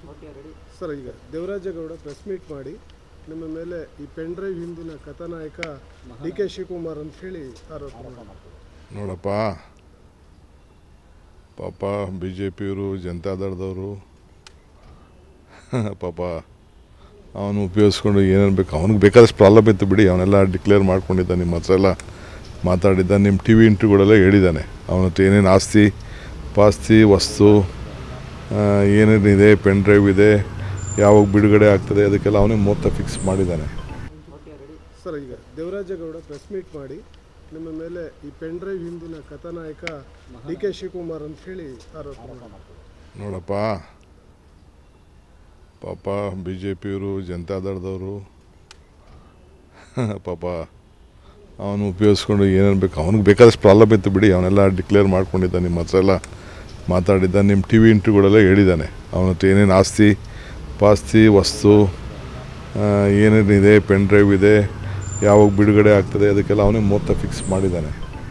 Sir, ಈಗ Devaraje Gowda press meet ಮಾಡಿ ನಿಮ್ಮ ಮೇಲೆ ಈ ಪೆನ್ ಡ್ರೈವ್ ಹಿಂದಿನ ಕಥಾನಾಯಕ ಡಿ.ಕೆ. ಶಿವಕುಮಾರ್ ಅಂತ ಹೇಳಿ ಆರೋಪ ಮಾಡ್ತಾರೆ. ನೋಡಪ್ಪ, ಪಾಪ BJPಯವರು, ಜನತಾದಳದವರು ಪಾಪ ಅವನು ಉಪಯೋಗಿಸ್ಕೊಂಡು ಏನೇನು ಬೇಕು ಅವ್ನಿಗೆ ಬೇಕಾದಷ್ಟು ಪ್ರಾಬ್ಲಮ್ ಇತ್ತು ಬಿಡಿ. ಅವನೆಲ್ಲ ಡಿಕ್ಲೇರ್ ಮಾಡ್ಕೊಂಡಿದ್ದ, ನಿಮ್ಮ ಹತ್ರ ಎಲ್ಲ ಮಾತಾಡಿದ್ದ, ನಿಮ್ಮ TV ಇಂಟರ್ವ್ಯೂಗಳೆಲ್ಲ ಹೇಳಿದ್ದಾನೆ. ಅವನ ಹತ್ರ ಏನೇನು ಆಸ್ತಿ ಪಾಸ್ತಿ ವಸ್ತು ಏನೇನಿದೆ, ಪೆನ್ ಡ್ರೈವ್ ಇದೆ, ಯಾವಾಗ ಬಿಡುಗಡೆ ಆಗ್ತದೆ, ಅದಕ್ಕೆಲ್ಲ ಅವನೇ ಮೊತ್ತ ಫಿಕ್ಸ್ ಮಾಡಿದ್ದಾನೆ. ಸರ್, ಈಗ ದೇವರಾಜೇಗೌಡ ಪ್ರೆಸ್ ಮೀಟ್ ಮಾಡಿ ನಿಮ್ಮ ಮೇಲೆ ಈ ಪೆನ್ ಡ್ರೈವ್ ಹಿಂದಿನ ಕಥಾನಾಯಕ ಡಿ.ಕೆ. ಶಿವಕುಮಾರ್ ಅಂತ ಹೇಳಿ ಆರೋಪ ಮಾಡ್ತಾರೆ. ನೋಡಪ್ಪ, ಪಾಪ BJPಯವರು, ಜನತಾದಳದವರು ಪಾಪ ಅವನು ಉಪಯೋಗಿಸ್ಕೊಂಡು ಏನೇನು ಬೇಕು ಅವ್ನಿಗೆ ಬೇಕಾದಷ್ಟು ಪ್ರಾಬ್ಲಮ್ ಇತ್ತು ಬಿಡಿ. ಅವನೆಲ್ಲ ಡಿಕ್ಲೇರ್ ಮಾಡ್ಕೊಂಡಿದ್ದ, ನಿಮ್ಮ ಹತ್ರ ಎಲ್ಲ ಮಾತಾಡಿದ್ದ, ನಿಮ್ಮ TV ಇಂಟರ್ವ್ಯೂಗಳೆಲ್ಲ ಹೇಳಿದ್ದಾನೆ. ಅವನ ಹತ್ರ ಏನೇನು ಆಸ್ತಿ ಪಾಸ್ತಿ ವಸ್ತು ಏನೇನಿದೆ, ಪೆನ್ ಡ್ರೈವ್ ಇದೆ, ಯಾವಾಗ ಬಿಡುಗಡೆ ಆಗ್ತದೆ, ಅದಕ್ಕೆಲ್ಲ ಅವನೇ ಮೊತ್ತ ಫಿಕ್ಸ್ ಮಾಡಿದ್ದಾನೆ.